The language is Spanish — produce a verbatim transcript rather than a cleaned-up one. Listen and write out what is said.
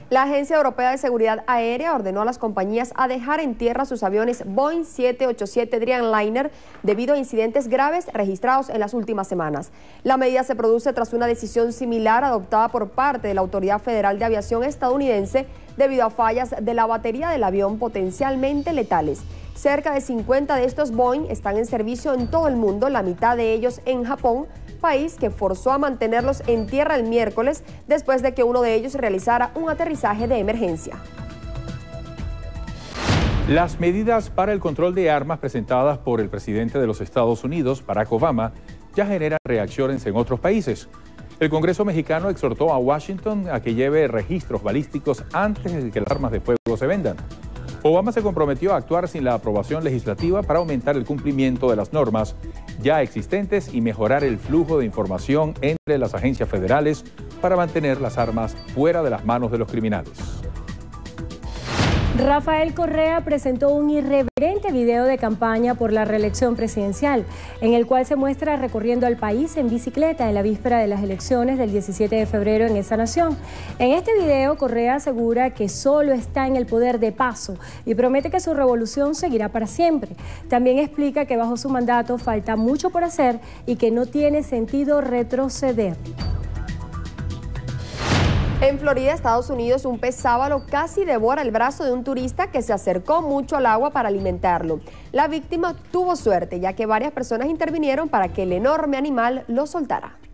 La Agencia Europea de Seguridad Aérea ordenó a las compañías a dejar en tierra sus aviones Boeing siete ochenta y siete Dreamliner debido a incidentes graves registrados en las últimas semanas. La medida se produce tras una decisión similar adoptada por parte de la Autoridad Federal de Aviación estadounidense debido a fallas de la batería del avión potencialmente letales. Cerca de cincuenta de estos Boeing están en servicio en todo el mundo, la mitad de ellos en Japón, país que forzó a mantenerlos en tierra el miércoles después de que uno de ellos realizara un aterrizaje de emergencia. Las medidas para el control de armas presentadas por el presidente de los Estados Unidos, Barack Obama, ya generan reacciones en otros países. El Congreso mexicano exhortó a Washington a que lleve registros balísticos antes de que las armas de fuego se vendan. Obama se comprometió a actuar sin la aprobación legislativa para aumentar el cumplimiento de las normas ya existentes y mejorar el flujo de información entre las agencias federales para mantener las armas fuera de las manos de los criminales. Rafael Correa presentó un irreverente video de campaña por la reelección presidencial, en el cual se muestra recorriendo al país en bicicleta en la víspera de las elecciones del diecisiete de febrero en esa nación. En este video, Correa asegura que solo está en el poder de paso y promete que su revolución seguirá para siempre. También explica que bajo su mandato falta mucho por hacer y que no tiene sentido retroceder. En Florida, Estados Unidos, un pez sábalo casi devora el brazo de un turista que se acercó mucho al agua para alimentarlo. La víctima tuvo suerte, ya que varias personas intervinieron para que el enorme animal lo soltara.